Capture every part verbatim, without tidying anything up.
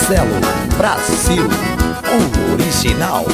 Marcelo Brasil, o original.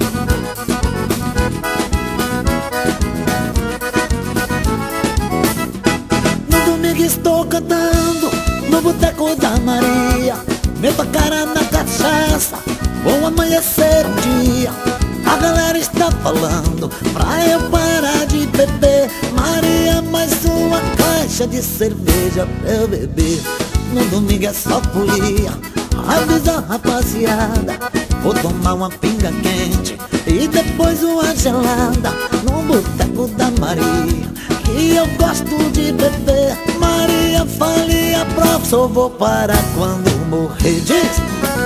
No domingo estou cantando no boteco da Maria, meto a cara na cachaça, vou amanhecer um dia. A galera está falando pra eu parar de beber. Maria, mais uma caixa de cerveja pra eu beber. No domingo é só folia, avisa a rapaziada, vou tomar uma pinga quente e depois uma gelada no boteco da Maria, que eu gosto de beber. Maria, fale a prova, só vou parar quando morrer. Diz!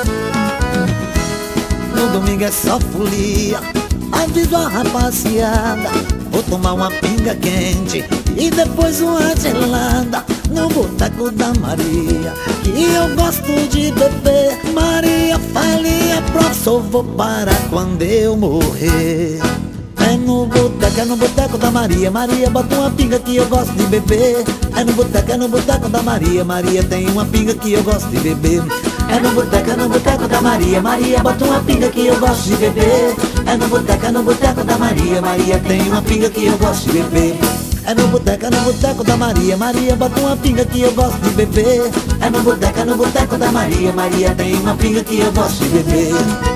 No domingo é só folia, aviso a rapaziada, vou tomar uma pinga quente e depois uma gelada no boteco da Maria, que eu gosto de beber. Maria, fale a prova, só vou parar quando eu morrer. É no boteco, é no boteco da Maria, Maria, bota uma pinga que eu gosto de beber. É no boteco, é no boteco da Maria, Maria, tem uma pinga que eu gosto de beber. É no boteco, é no boteco da Maria, Maria, bota uma pinga que eu gosto de beber. É no boteco, é no boteco da Maria, Maria, tem uma pinga que eu gosto de beber. É no boteco, é no boteco da Maria, Maria, bota uma pinga que eu gosto de beber. É no boteco, é no boteco da Maria, Maria, tem uma pinga que eu gosto de beber.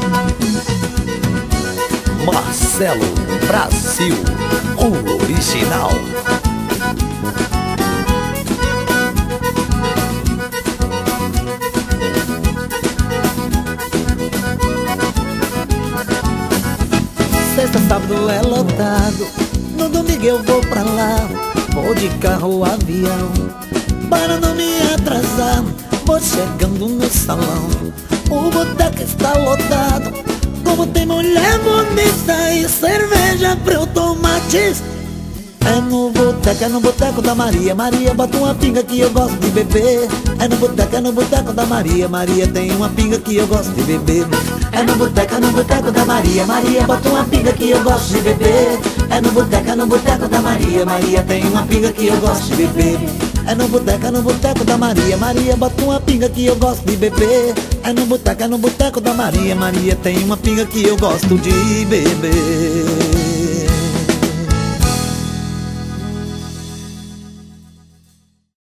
Marcelo Brasil, o original. Sexta, sábado é lotado, no domingo eu vou pra lá, vou de carro ou avião, para não me atrasar, vou chegando no salão, o boteco está lotado, como tem mulher bonita e cerveja pra eu tomar. Diz! É no boteco, é no boteco da Maria, Maria, bota uma pinga que eu gosto de beber. É no boteco, é no boteco da Maria, Maria, tem uma pinga que eu gosto de beber. É no boteco, é no boteco da Maria, Maria, bota uma pinga que eu gosto de beber. É no boteco, é no boteco da Maria, Maria, tem uma pinga que eu gosto de beber. É no boteco, é no boteco da Maria, Maria, bota uma pinga que eu gosto de beber. É no boteco, é no boteco da Maria, Maria, tem uma pinga que eu gosto de beber.